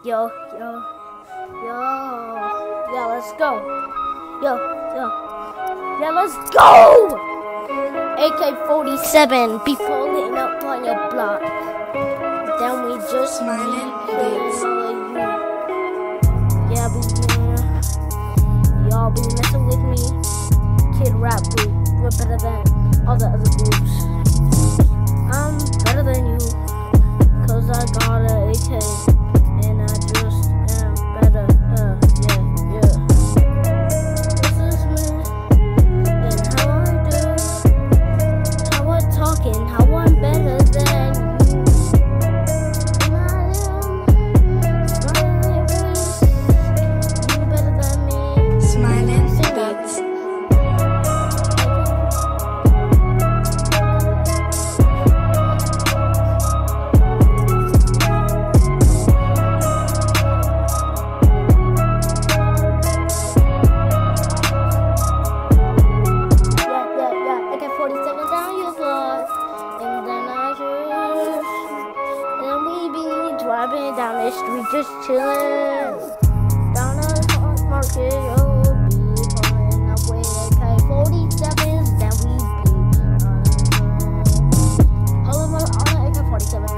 Yo, let's go. Yo, let's go. AK-47 be pulling up on your block. Then we just Smiling beats. Yeah, y'all be messing with me. Kid Rap Group, we're better than all the other groups. I'm better than you, cause I got an AK, and I just am better. Yeah. This is me, and how I do, how I talking, how I'm better than you. And I am smiling face, you better than me. Smiling Beats. AK-47 down your block, and then then we be driving down the street, just chilling. Down the market, be pulling up with AK-47s, then we be pulling up on the AK-47.